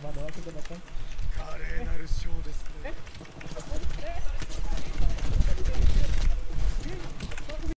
窓開けてません。 華麗なるショーですね。